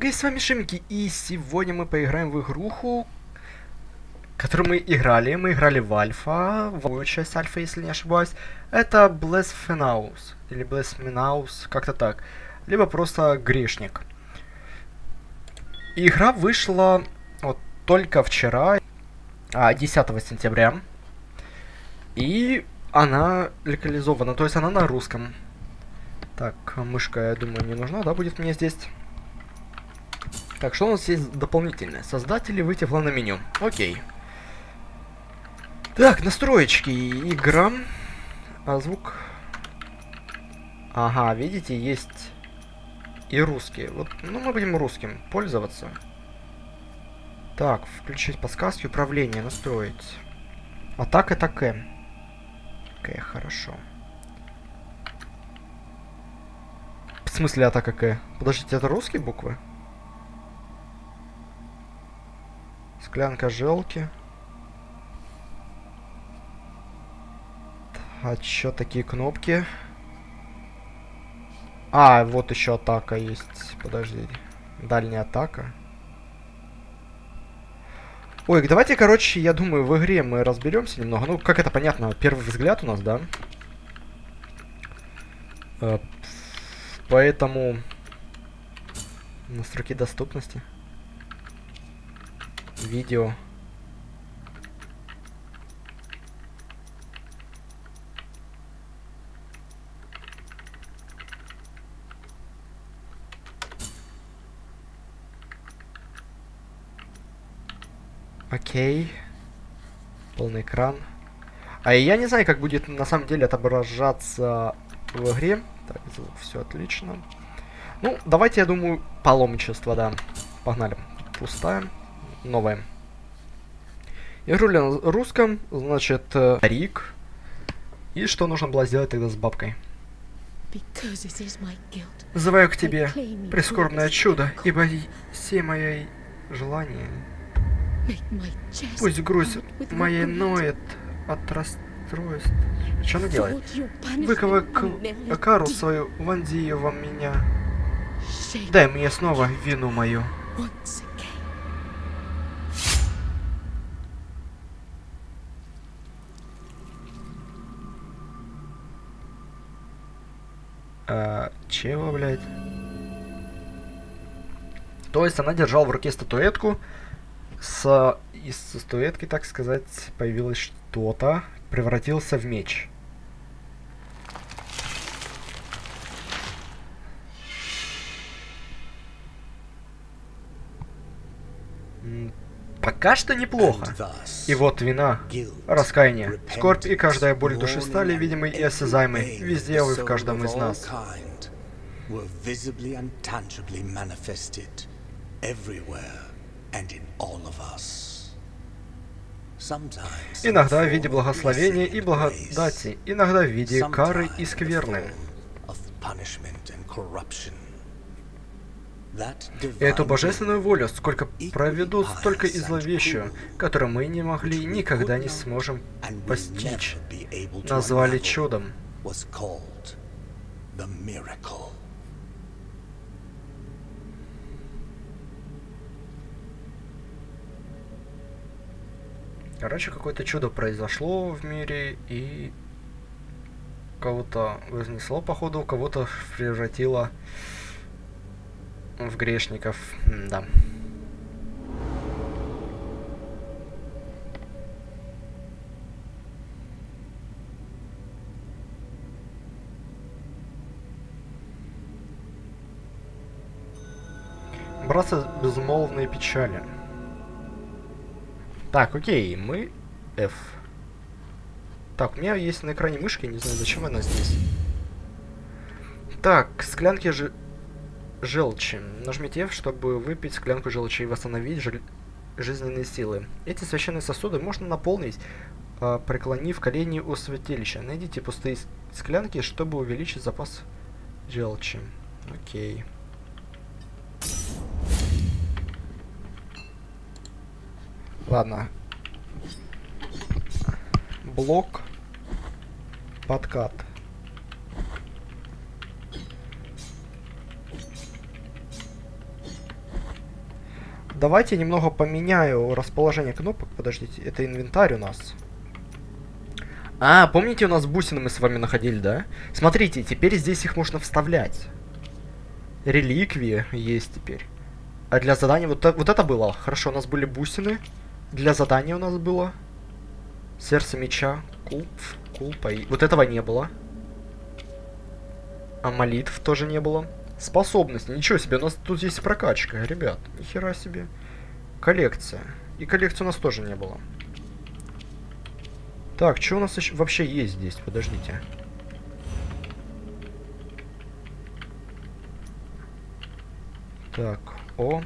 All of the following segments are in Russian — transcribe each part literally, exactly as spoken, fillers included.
Окей, с вами Шимики, и сегодня мы поиграем в игруху, которую мы играли. Мы играли в альфа, в вторую часть альфа, если не ошибаюсь. Это Blasphemous, или Blasphemous, как-то так. Либо просто Грешник. Игра вышла вот только вчера, десятого сентября. И она локализована, то есть она на русском. Так, мышка, я думаю, не нужна, да, будет мне здесь. Так, что у нас есть дополнительное? Создатели, выйти в главное меню. Окей. Так, настроечки. Игра. А звук. Ага, видите, есть и русский. Вот, ну, мы будем русским пользоваться. Так, включить подсказки, управление, настроить. Атака, это К. К, хорошо. В смысле атака К? Подождите, это русские буквы? Склянка желки. А чё такие кнопки? А, вот еще атака есть. Подожди. Дальняя атака. Ой, давайте, короче, я думаю, в игре мы разберемся немного. Ну, как это понятно, первый взгляд у нас, да? Э, поэтому... Настройки доступности. Видео. Окей. Полный экран. А я не знаю, как будет на самом деле отображаться в игре. Так, звук, все отлично. Ну, давайте, я думаю, паломничество, да. Погнали. Пустая. Новая. Игру на русском, значит, э, Рик. И что нужно было сделать тогда с бабкой? Называю к тебе прискорбное чудо, ибо все мои желания. Пусть грудь моей ноет от расстройств. Что она делает? Выковай кару свою, вонзи ее во меня. Дай мне снова вину мою. А, чего, блядь? То есть она держала в руке статуэтку. С... Из статуэтки, так сказать, появилось что-то. Превратился в меч. Пока что неплохо. И вот вина, раскаяние, скорбь и каждая боль души стали видимой и осязаемой везде и в каждом из нас. Иногда в виде благословения и благодати, иногда в виде кары и скверны. Эту божественную волю, сколько проведу, столько и зловещую, которую мы не могли и никогда не сможем постичь, назвали чудом. Короче, какое-то чудо произошло в мире, и кого-то вознесло, походу, кого-то превратило в грешников, да. Братцы безмолвные печали. Так, окей, мы F. Так, у меня есть на экране мышка, не знаю, зачем она здесь. Так, склянки же... желчи. Нажмите F, чтобы выпить склянку желчи и восстановить жи жизненные силы. Эти священные сосуды можно наполнить, э, преклонив колени у святилища. Найдите пустые склянки, чтобы увеличить запас желчи. Окей. Ладно. Блок. Подкат. давайте немного поменяю расположение кнопок. Подождите, это инвентарь у нас. А, помните, у нас бусины мы с вами находили, да? Смотрите, теперь здесь их можно вставлять. Реликвии есть теперь. А для задания... Вот, вот это было. Хорошо, у нас были бусины. Для задания у нас было. Сердце меча. Кул. Кул. Пои. Вот этого не было. А молитв тоже не было. Способности. Ничего себе, у нас тут есть прокачка, ребят. Нихера себе. Коллекция. И коллекции у нас тоже не было. Так, что у нас еще вообще есть здесь? Подождите. Так, о.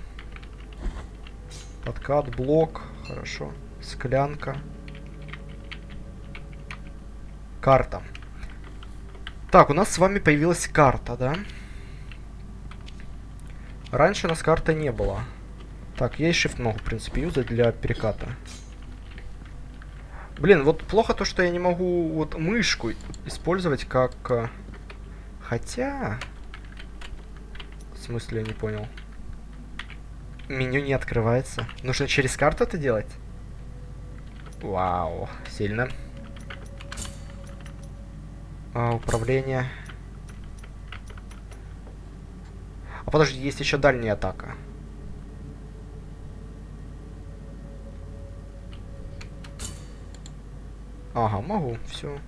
Подкат, блок. Хорошо. Склянка. Карта. Так, у нас с вами появилась карта, да? Раньше у нас карты не было. Так, я и shift могу, в принципе, юзать для переката. Блин, вот плохо то, что я не могу вот мышку использовать как... Хотя... В смысле, я не понял. Меню не открывается. Нужно через карту это делать? Вау, сильно. А, управление. А подожди, есть еще дальняя атака. Ага, могу, все.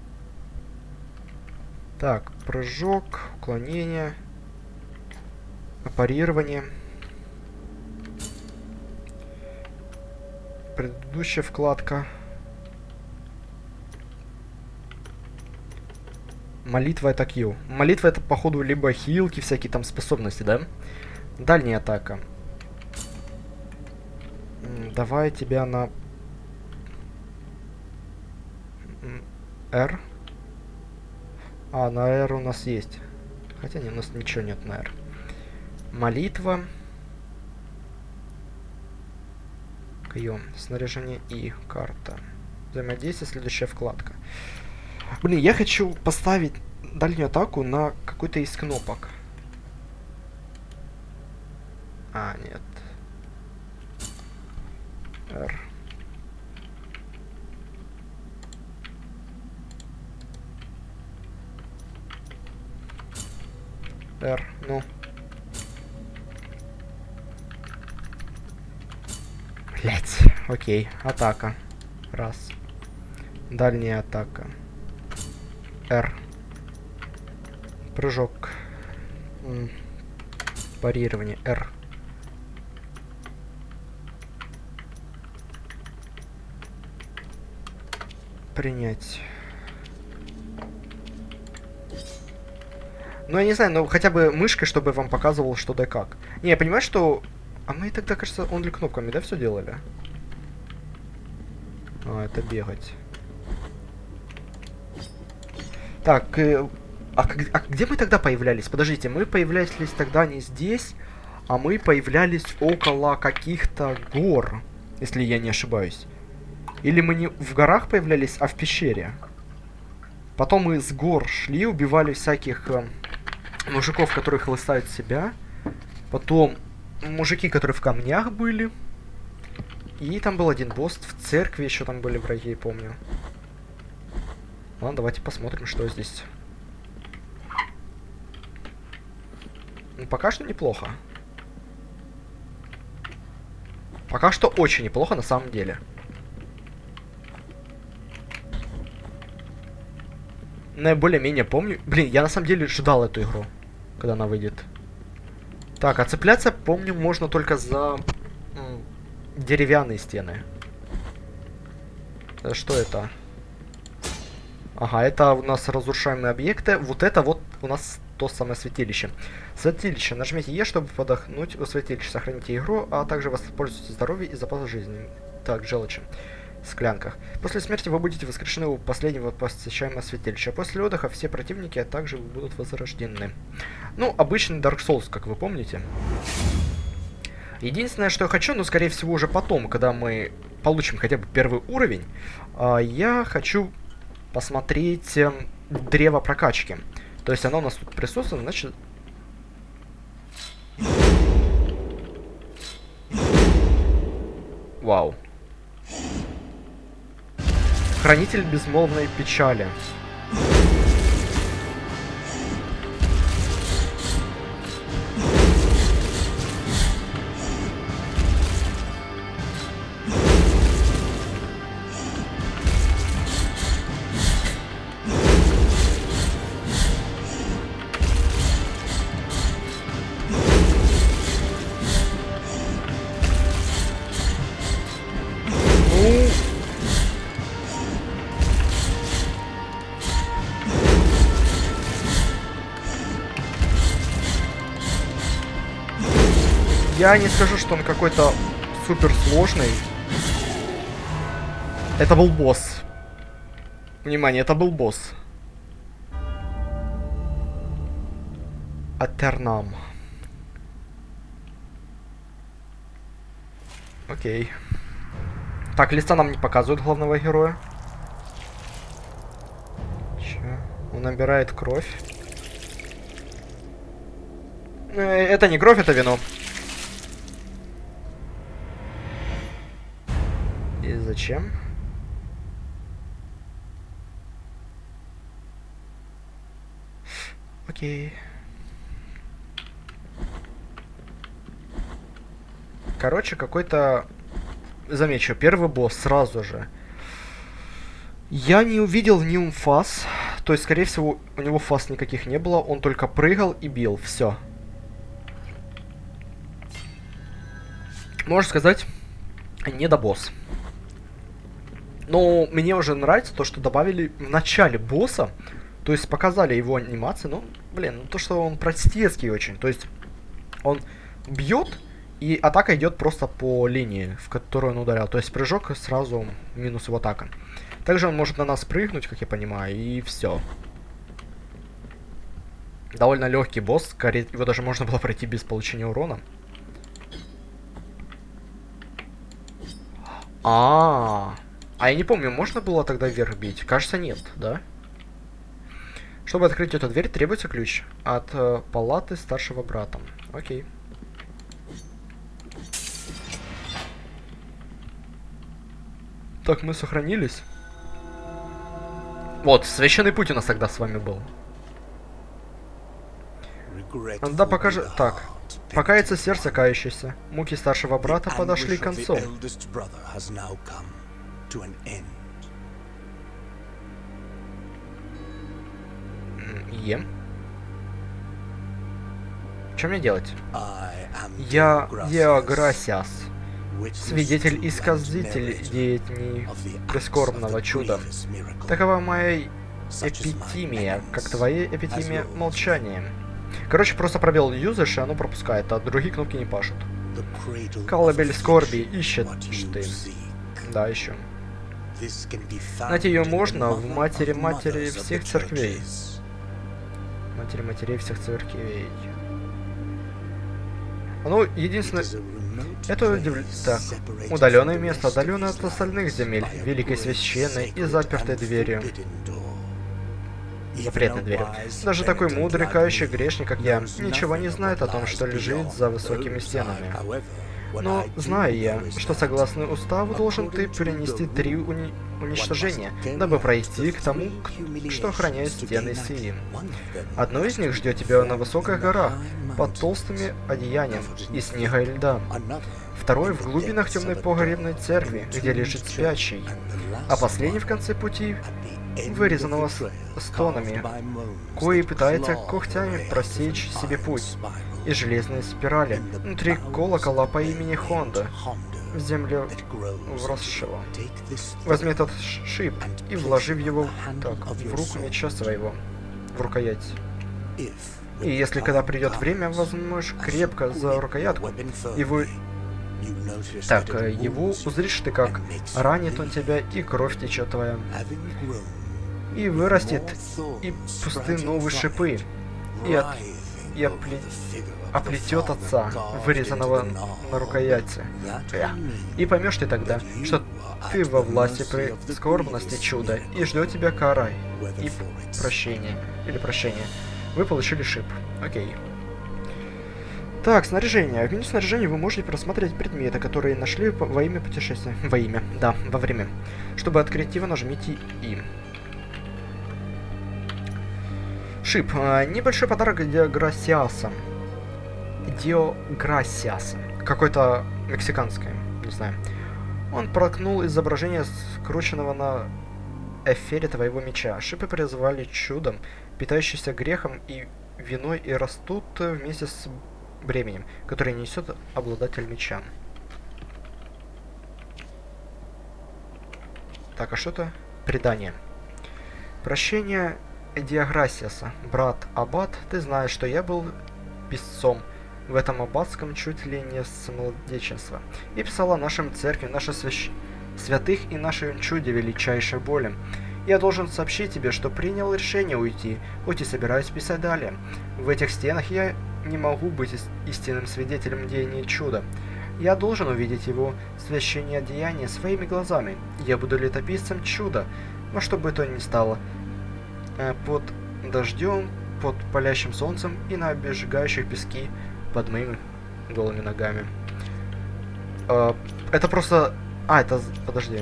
Так, прыжок, уклонение, парирование. Предыдущая вкладка. Молитва это Q. Молитва это, походу, либо хилки, всякие там способности, да? Дальняя атака. Давай тебя на... R. А, на R у нас есть. Хотя нет, у нас ничего нет на R. Молитва. Q. Снаряжение и карта. Взаимодействие, следующая вкладка. Блин, я хочу поставить дальнюю атаку на какой-то из кнопок. А, нет. R. R, ну. Блять. Окей, атака. Раз. Дальняя атака. R. Прыжок. М. Парирование. R. Принять. Ну, я не знаю, но хотя бы мышкой, чтобы вам показывал, что да как. Не, я понимаю, что... А мы тогда, кажется, онли кнопками, да, все делали? А, это бегать. Так, э, а, а где мы тогда появлялись? Подождите, мы появлялись тогда не здесь, а мы появлялись около каких-то гор, если я не ошибаюсь. Или мы не в горах появлялись, а в пещере. Потом мы с гор шли, убивали всяких э, мужиков, которые хлыстают себя. Потом мужики, которые в камнях были. И там был один босс, в церкви еще там были враги, помню. Ладно, давайте посмотрим, что здесь. Ну, пока что неплохо. Пока что очень неплохо на самом деле. Но я более-менее помню. Блин, я на самом деле ждал эту игру, когда она выйдет. Так, а цепляться, помню, можно только за м, деревянные стены. Э, что это? Ага, это у нас разрушаемые объекты. Вот это вот у нас то самое святилище. Святилище. Нажмите Е, чтобы подохнуть у святилища. Сохраните игру, а также воспользуйтесь здоровьем и запасом жизни. Так, желчи. В склянках. После смерти вы будете воскрешены у последнего посещаемого святилища. После отдыха все противники также будут возрождены. Ну, обычный Dark Souls, как вы помните. Единственное, что я хочу, но скорее всего уже потом, когда мы получим хотя бы первый уровень, я хочу посмотреть древо прокачки. То есть оно у нас тут присутствует, значит... Вау. Хранитель безмолвной печали. Я не скажу, что он какой-то супер сложный. Это был босс. Внимание, это был босс. Атернам. Окей. Так, листа нам не показывают главного героя. Че? Он набирает кровь. Э, это не кровь, это вино. И зачем? Окей. Короче, какой-то... Замечу, первый босс сразу же. Я не увидел в нем фаз. То есть, скорее всего, у него фаз никаких не было. Он только прыгал и бил. Все. Можно сказать, недобосс. Но мне уже нравится то, что добавили в начале босса. То есть показали его анимации. Ну, блин, ну то, что он простецкий очень. То есть он бьет, и атака идет просто по линии, в которую он ударял. То есть прыжок сразу минус его атака. Также он может на нас прыгнуть, как я понимаю, и все. Довольно легкий босс. Скорее, его даже можно было пройти без получения урона. А-а-а. А я не помню, можно было тогда вверх бить? Кажется, нет, да? Чтобы открыть эту дверь, требуется ключ от э, палаты старшего брата. Окей. Так, мы сохранились. Вот, священный путь у нас тогда с вами был. Да, покажи... Так. Покаяться сердце кающееся. Муки старшего брата подошли к концу. Е. Что мне делать? Я Еограсиас, свидетель и сказитель деятелей прискорбного чуда. Такова моя эпитимия, как твоя эпитимия молчания. Короче, просто пробел юзаешь, и оно пропускает, а другие кнопки не пашут. Колыбель скорби ищет ты. Да, еще. Найти ее можно в матери матери всех церквей. Матери матерей всех церквей. Ну, единственное... Это удив... так. Удаленное место, отдаленное от остальных земель, великой священной и запертой дверью. Запретной дверью. Даже такой мудрый, кающий грешник, как я, ничего не знает о том, что лежит за высокими стенами. Но знаю я, что согласно уставу должен ты перенести три уни... уничтожения, дабы пройти к тому, что охраняет стены сии. Одно из них ждет тебя на высоких горах, под толстыми одеянием из снега и льда. Второй в глубинах темной погребной церкви, где лежит спящий. А последний в конце пути, вырезанного с стонами, кои пытается когтями просечь себе путь. И железные спирали внутри колокола по имени Хонда, в землю вросшего. Возьми этот шип и вложи в его так, в руку меча своего, в рукоять. И если когда придет время, возьмешь крепко за рукоятку, и вы... Так, его узришь ты, как ранит он тебя, и кровь течет твоя. И вырастет, и пусты новые шипы, и от... и опле... оплетет отца, вырезанного на рукояти. И поймешь ты тогда, что ты во власти при скорбности чуда, и ждет тебя кара и прощение. Или прощение. Вы получили шип. Окей. Так, снаряжение. В меню снаряжения вы можете просматривать предметы, которые нашли во имя путешествия. Во имя, да, во время. Чтобы открыть его, нажмите И. Шип. Небольшой подарок Диограсиаса. Диограсиаса. Какой-то мексиканский, не знаю. Он проткнул изображение скрученного на эфире твоего меча. Шипы призвали чудом, питающийся грехом и виной, и растут вместе с бременем, которое несет обладатель меча. Так, а что это? Предание. Прощение Диограсиаса. Брат Аббат, ты знаешь, что я был писцом в этом аббатском чуть ли не с младенчества, и писал о нашем церкви, наших свящ... святых и нашем чуде величайшей боли. Я должен сообщить тебе, что принял решение уйти, хоть и собираюсь писать далее. В этих стенах я не могу быть истинным свидетелем деяния чуда. Я должен увидеть его священное деяние своими глазами. Я буду летописцем чуда, во что бы то ни стало. Под дождем, под палящим солнцем и на обжигающих пески под моими голыми ногами. Э, это просто... А, это... Подожди.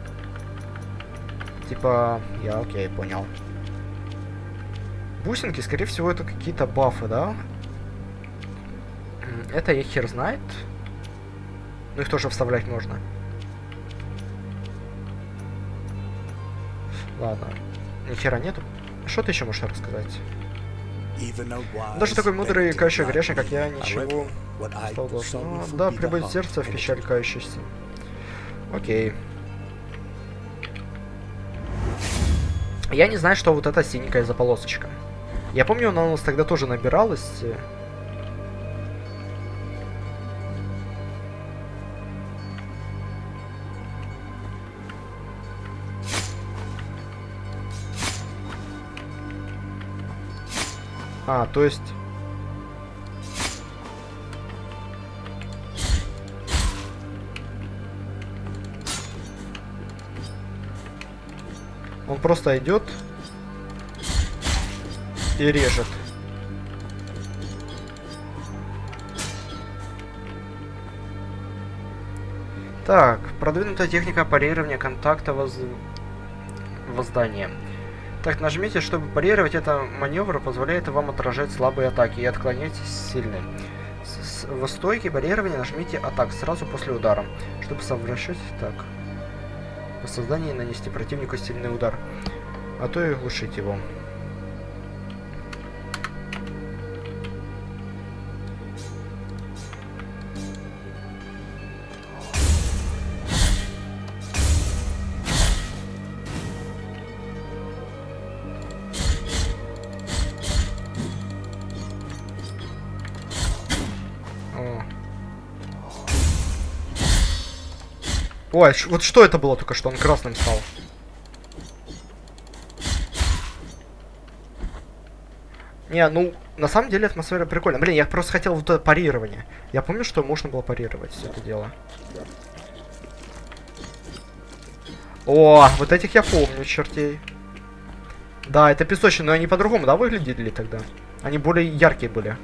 Типа... Я окей, понял. Бусинки, скорее всего, это какие-то бафы, да? Это я хер знает. Ну их тоже вставлять можно. Ладно. Ни хера нету. Что ты еще можешь рассказать? Даже такой мудрый кающий грешник, как я, ничего стал должен. Ну, да, прибыть сердце в печаль кающийся. Окей. Я не знаю, что вот эта синенькая заполосочка. Я помню, она у нас тогда тоже набиралась. А, то есть... Он просто идет и режет. Так, продвинутая техника парирования контакта воз... воздания. Так, нажмите, чтобы парировать. Это маневр позволяет вам отражать слабые атаки и отклонять сильные. С в стойке парирования нажмите атак сразу после удара, чтобы совращать так. По созданию нанести противнику сильный удар, а то и глушить его. Ой, вот что это было только что? Он красным стал. Не, ну, на самом деле атмосфера прикольная. Блин, я просто хотел вот это парирование. Я помню, что можно было парировать все это дело. О, вот этих я помню, чертей. Да, это песочные, но они по-другому, да, выглядели тогда? Они более яркие были.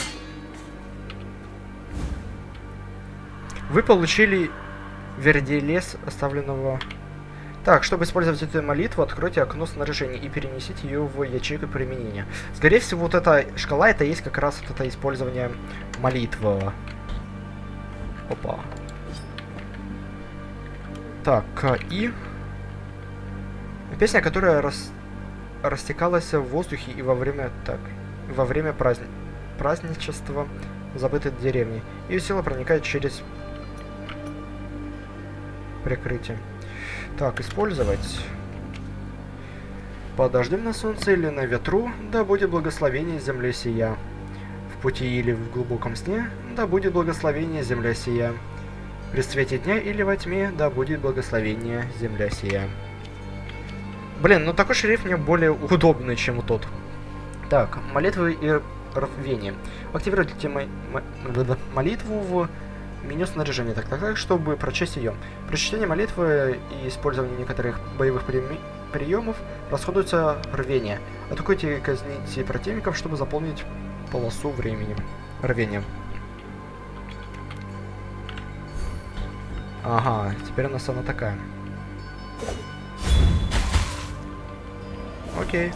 Вы получили... Вердилес оставленного... Так, чтобы использовать эту молитву, откройте окно снаряжения и перенесите ее в ячейку применения. Скорее всего, вот эта шкала, это есть как раз вот это использование молитвы. Опа. Так, и... Песня, которая рас... растекалась в воздухе и во время... Так, во время праздни... праздничества забытой деревни. Ее сила проникает через... прикрытие. Так, использовать. Под дождем на солнце или на ветру, да будет благословение земле сия. В пути или в глубоком сне, да будет благословение земля сия. При свете дня или во тьме, да будет благословение земля сия. Блин, ну такой шрифт мне более удобный, чем тот. Так, молитвы и рвение. Активируйте молитву в меню снаряжения, так, так, так, чтобы прочесть ее. Прочтение молитвы и использование некоторых боевых приемов расходуется рвение. Атакуйте и казните противников, чтобы заполнить полосу времени. Рвение. Ага, теперь у нас она такая. Окей.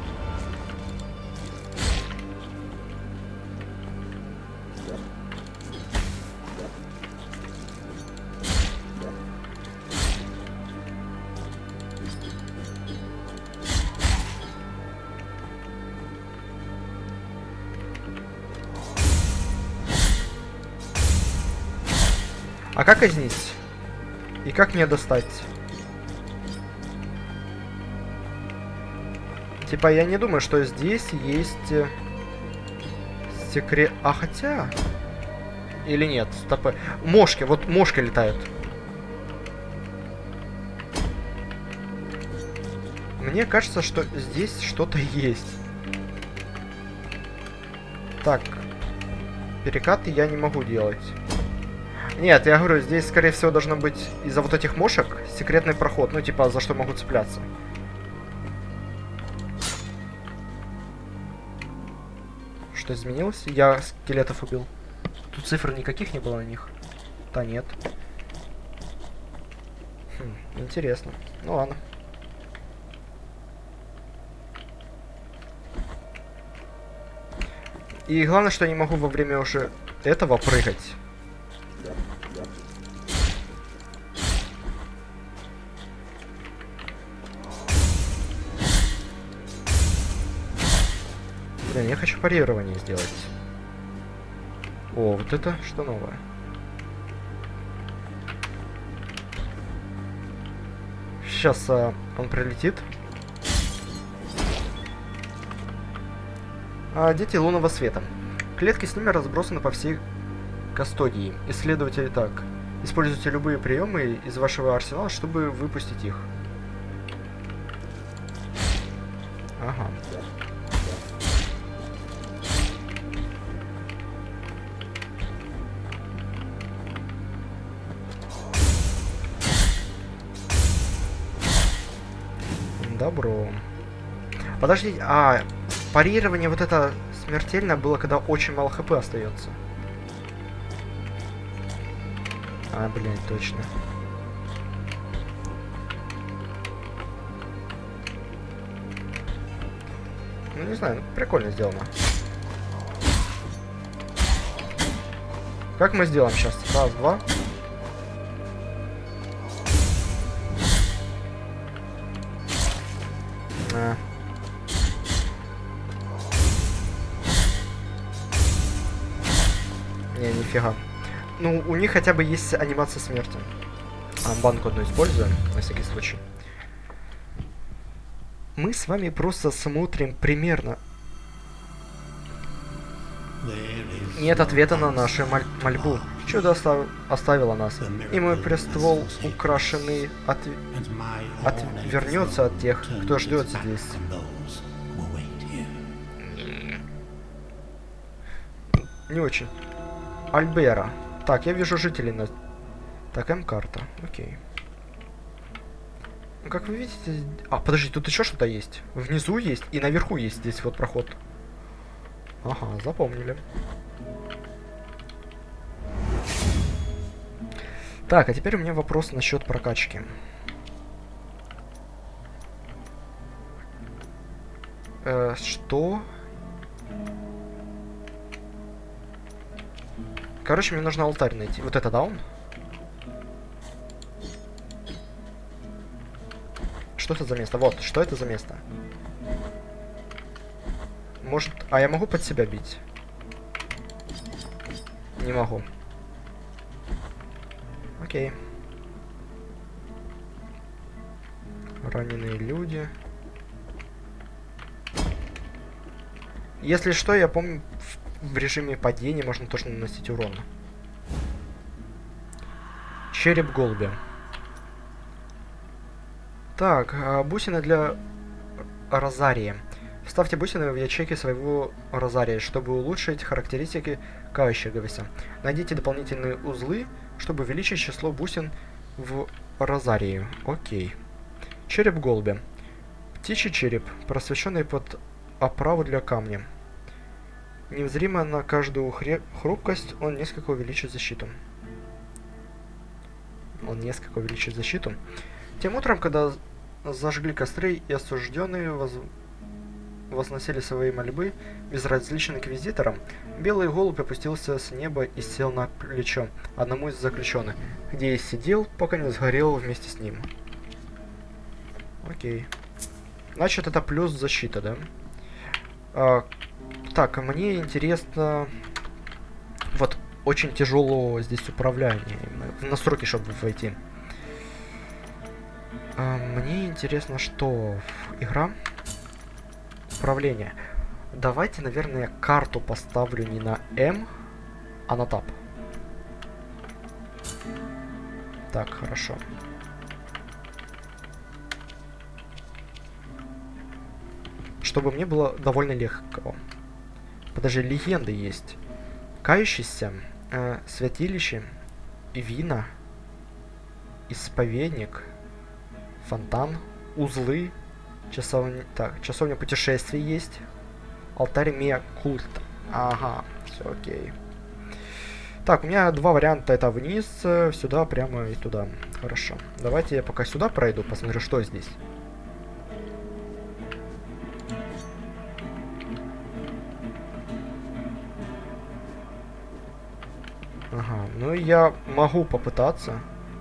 А как казнить? И как мне достать? Типа, я не думаю, что здесь есть секрет... А, хотя... Или нет? Стопы. Мошки, вот мошки летают. Мне кажется, что здесь что-то есть. Так. Перекаты я не могу делать. Нет, я говорю, здесь, скорее всего, должно быть из-за вот этих мошек секретный проход. Ну, типа, за что могу цепляться. Что изменилось? Я скелетов убил. Тут цифр никаких не было на них. Да нет. Хм, интересно. Ну ладно. И главное, что я не могу во время уже этого прыгать. Блин, я хочу парирование сделать. О, вот это что новое? Сейчас а, он прилетит. А, дети лунного света. Клетки с ними разбросаны по всей кастодии. Исследователи так. Используйте любые приемы из вашего арсенала, чтобы выпустить их. Ага. Добро. Подожди, а парирование вот это смертельно было, когда очень мало хп остается. А, блин, точно. Ну, не знаю, ну, прикольно сделано. Как мы сделаем сейчас? Раз, два. А. Не, нифига. Ну, у них хотя бы есть анимация смерти. А, банку одну используем, на всякий случай. Мы с вами просто смотрим примерно. Нет ответа на нашу моль мольбу. Чудо остав оставило нас, и мой престол, украшенный, от... отвернется от тех, кто ждет здесь. Не очень. Альбера. Так, я вижу жителей на... Так, М-карта. Окей. Ну, как вы видите... А, подожди, тут еще что-то есть. Внизу есть, и наверху есть здесь вот проход. Ага, запомнили. Так, а теперь у меня вопрос насчет прокачки. Э, что? Короче, мне нужно алтарь найти. Вот это, да, он? Что это за место? Вот, что это за место? Может... А я могу под себя бить? Не могу. Окей. Раненые люди. Если что, я помню, в режиме падения можно тоже наносить урон. Череп голубя. Так, бусины для розария. Вставьте бусины в ячейки своего розария, чтобы улучшить характеристики кающегося. Найдите дополнительные узлы, чтобы увеличить число бусин в розарии. Окей. Череп голубя. Птичий череп, просвещенный под оправу для камня. Невзримо на каждую хрупкость, он несколько увеличит защиту. Он несколько увеличит защиту. Тем утром, когда зажгли костры и осужденные воз... возносили свои мольбы безразличным инквизиторам, белый голубь опустился с неба и сел на плечо одному из заключенных, где и сидел, пока не сгорел вместе с ним. Окей. Значит, это плюс защита, да? А, так, мне интересно... Вот, очень тяжело здесь управление. В настройки, чтобы войти. А, мне интересно, что игра... Управление. Давайте, наверное, карту поставлю не на М, а на Tab. Так, хорошо. Чтобы мне было довольно легко. Подожди, легенды есть. Кающийся, э, святилище, вина, исповедник, фонтан, узлы, часовня, так, часовня путешествий есть, алтарь Миа-Культа. Ага, все окей. Так, у меня два варианта, это вниз, сюда, прямо и туда. Хорошо. Давайте я пока сюда пройду, посмотрю, что здесь. Ага, ну я могу попытаться.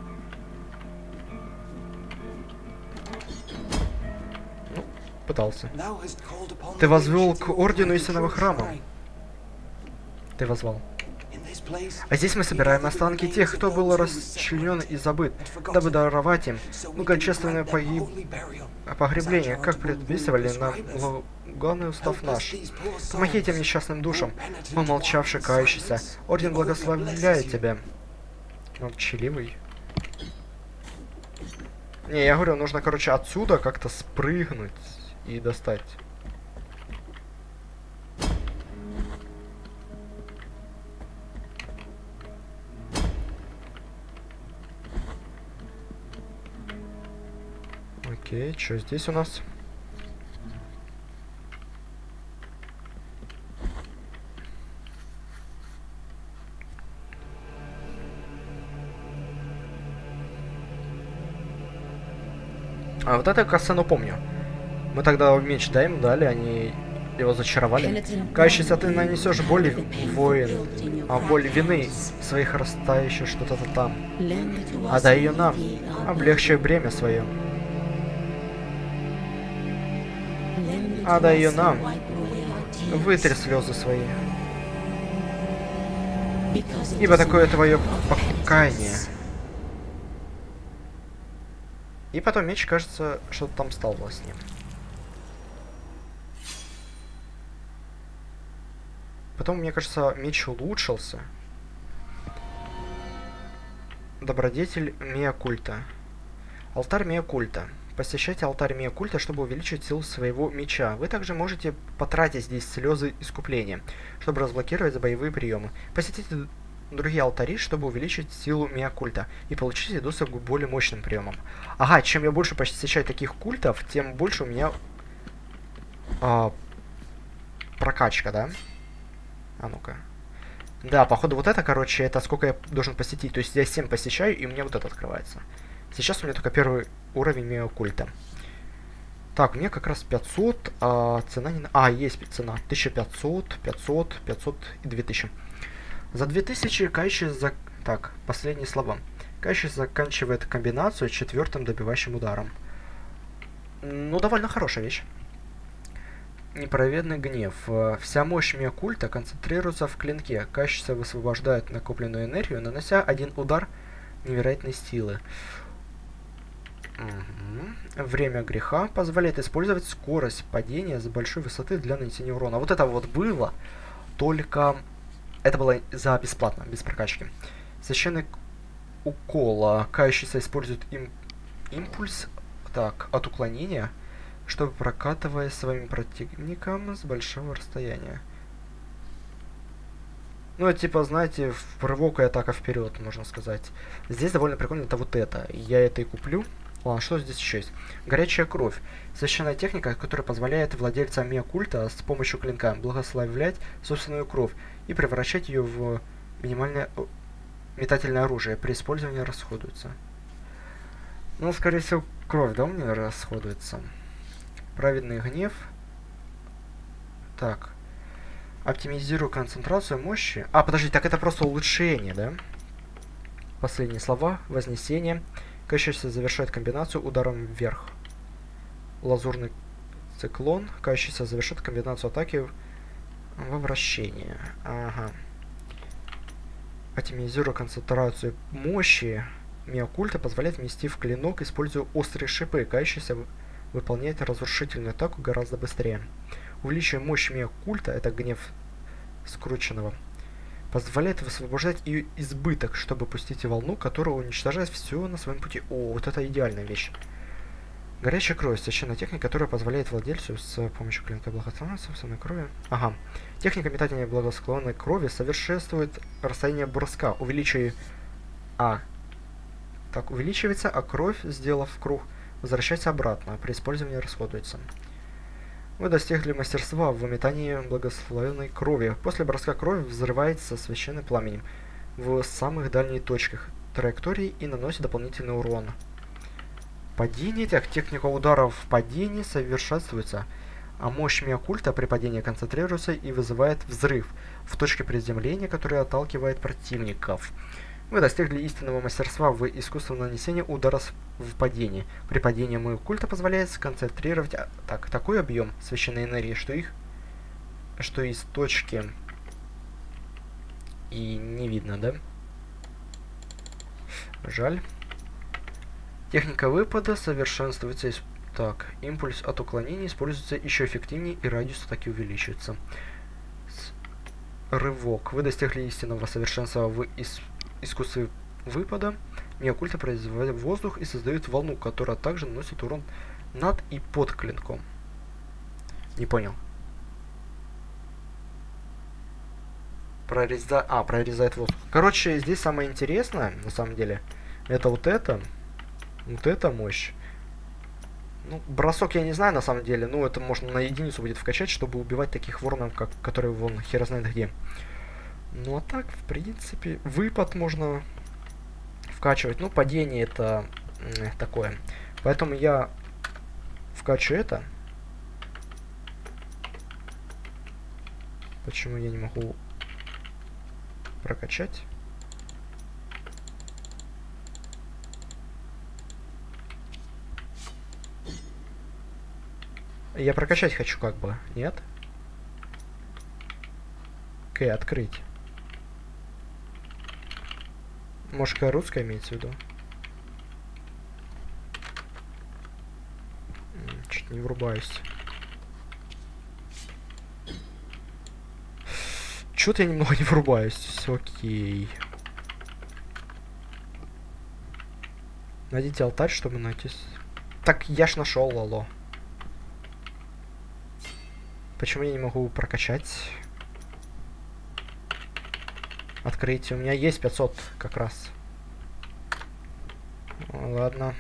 Ну, пытался. Ты возвел к ордену истинного храма. Ты возвал. А здесь мы собираем останки тех, кто был расчленен и забыт, дабы даровать им многочисленное погиб... погребление, как предписывали на главный устав наш. Помоги этим несчастным душам, помолчавший, кающийся. Орден благословляет тебя. Молчаливый. Не, я говорю, нужно, короче, отсюда как-то спрыгнуть и достать. Окей, что здесь у нас? А вот это касцену помню. Мы тогда меч, да, им дали, они его зачаровали. Кающийся, ты нанесешь боль воин, а боль вины своих растающих что-то там. Отдай ее нам, облегчай бремя свое. Отдай ее нам, вытри слезы свои. Ибо такое твое покаяние. И потом меч, кажется, что-то там стало с ним. Потом, мне кажется, меч улучшился. Добродетель Миа-Культа. Алтарь Миа-Культа. Посещайте алтарь Миа-Культа, чтобы увеличить силу своего меча. Вы также можете потратить здесь слезы искупления, чтобы разблокировать боевые приемы. Посетите другие алтари, чтобы увеличить силу Миа-Культа и получить доступ к более мощным приемам. Ага, чем я больше посещаю таких культов, тем больше у меня а, прокачка, да? А ну-ка. Да, походу вот это, короче, это сколько я должен посетить. То есть я семь посещаю, и у меня вот это открывается. Сейчас у меня только первый уровень Миа-Культа. Так, у меня как раз пятьсот, а цена не... А, есть цена. тысяча пятьсот, пятьсот, пятьсот и две тысячи. За две тысячи Кайши за... Так, последние слова. Кайши заканчивает комбинацию четвертым добивающим ударом. Ну, довольно хорошая вещь. Неправедный гнев. Вся мощь Миа-Культа концентрируется в клинке. Кайши высвобождает накопленную энергию, нанося один удар невероятной силы. Угу. Время греха позволяет использовать скорость падения с большой высоты для нанесения урона. Вот это вот было, только это было за бесплатно, без прокачки. Священный укол. Кающийся использует им... импульс так, от уклонения, чтобы прокатывая своим противникам с большого расстояния. Ну, это типа, знаете, рывок и атака вперед, можно сказать. Здесь довольно прикольно это вот это. Я это и куплю. Ладно, что здесь еще есть? Горячая кровь. Священная техника, которая позволяет владельцам Миа-Культа с помощью клинка благословлять собственную кровь и превращать ее в минимальное метательное оружие. При использовании расходуется. Ну, скорее всего, кровь, да, у меня расходуется. Праведный гнев. Так. Оптимизирую концентрацию мощи. А, подожди, так это просто улучшение, да? Последние слова. Вознесение. Кающийся завершает комбинацию ударом вверх. Лазурный циклон. Кающийся завершит комбинацию атаки во вращение. Ага. Оптимизирую концентрацию мощи. Миокульта позволяет внести в клинок, используя острые шипы. Кающийся выполняет разрушительную атаку гораздо быстрее. Увеличивая мощь Миокульта, это гнев скрученного, позволяет высвобождать ее избыток, чтобы пустить волну, которая уничтожает все на своем пути. О, вот это идеальная вещь. Горячая кровь. Священная техника, которая позволяет владельцу с помощью клинка благословенной собственной крови. Ага. Техника метания благословенной крови совершенствует расстояние броска, увеличивая... А. Так, увеличивается, а кровь, сделав круг, возвращается обратно. При использовании расходуется. Вы достигли мастерства в выметании благословенной крови. После броска крови взрывается священным пламенем в самых дальних точках траектории и наносит дополнительный урон. Падение. Так, техника ударов в падении совершенствуется, а мощь Миокульта при падении концентрируется и вызывает взрыв в точке приземления, который отталкивает противников. Вы достигли истинного мастерства в искусстве нанесения удара в падении. При падении Миокульта позволяет сконцентрировать а, так, такой объем священной энергии, что их что из точки и не видно, да? Жаль. Техника выпада совершенствуется. Так, импульс от уклонения используется еще эффективнее, и радиус атаки увеличивается. С... Рывок. Вы достигли истинного совершенства в ис... искусстве выпада. Миокульта производит воздух и создает волну, которая также наносит урон над и под клинком. Не понял. Прореза... А, прорезает воздух. Короче, здесь самое интересное, на самом деле, это вот это. Вот это мощь. Ну, бросок я не знаю, на самом деле. Ну, это можно на единицу будет вкачать, чтобы убивать таких воронов, как, которые вон хер знает где. Ну, а так, в принципе, выпад можно вкачивать. Ну, падение это э, такое. Поэтому я вкачу это. Почему я не могу прокачать? Я прокачать хочу, как бы, нет? Окей, открыть. Может, какая русская имеется в виду? Чуть не врубаюсь. Чё-то я немного не врубаюсь. Окей. Найдите алтарь, чтобы найти... Так, я ж нашел, алло. Почему я не могу прокачать? Открыть. У меня есть пятьсот как раз. Ладно.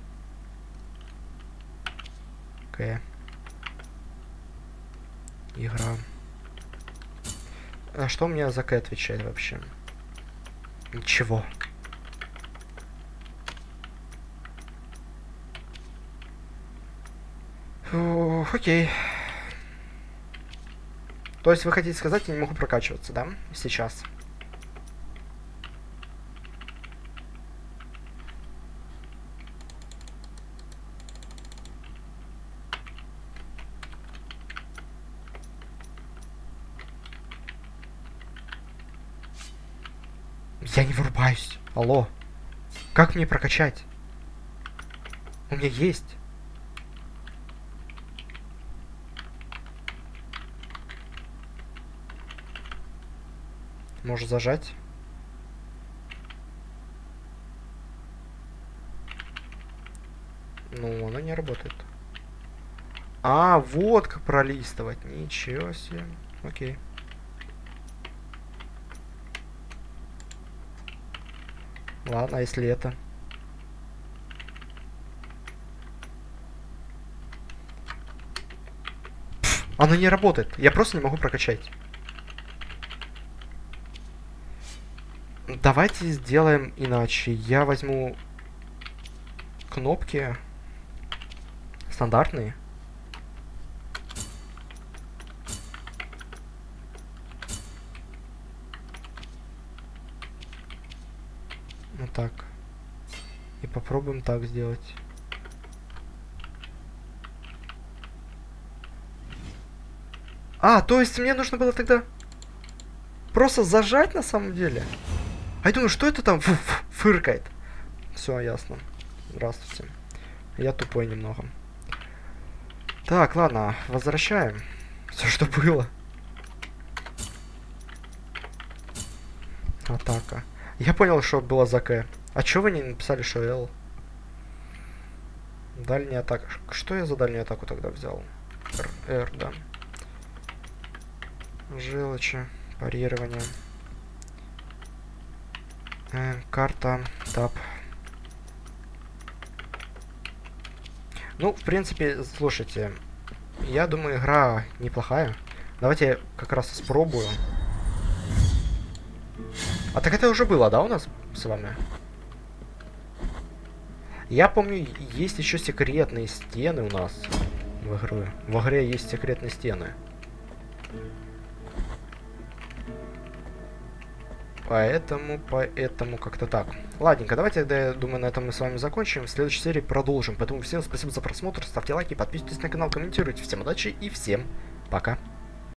Окей. Игра. А что мне за К отвечает вообще? Ничего. Фу, окей. То есть вы хотите сказать, я не могу прокачиваться, да? Сейчас. Я не вырубаюсь. Алло. Как мне прокачать? У меня есть. Может зажать? Ну, она не работает. А, вот как пролистывать. Ничего себе. Окей. Ладно, а если это? Пфф, оно не работает. Я просто не могу прокачать. Давайте сделаем иначе. Я возьму кнопки стандартные. Вот так. И попробуем так сделать. А, то есть мне нужно было тогда просто зажать на самом деле? А я думаю, что это там фыркает? Все, ясно. Здравствуйте. Я тупой немного. Так, ладно, возвращаем все, что было. Атака. Я понял, что было за К. А чё вы не написали, что Л? Дальняя атака. Что я за дальнюю атаку тогда взял? Р, Р, да. Желчи, парирование. Э, карта, тап. Ну, в принципе, слушайте, я думаю, игра неплохая. Давайте я как раз испробую. А так это уже было, да, у нас с вами? Я помню, есть еще секретные стены у нас в игре. В игре есть секретные стены. Поэтому, поэтому как-то так. Ладненько, давайте тогда, я думаю, на этом мы с вами закончим. В следующей серии продолжим. Поэтому всем спасибо за просмотр, ставьте лайки, подписывайтесь на канал, комментируйте. Всем удачи и всем пока.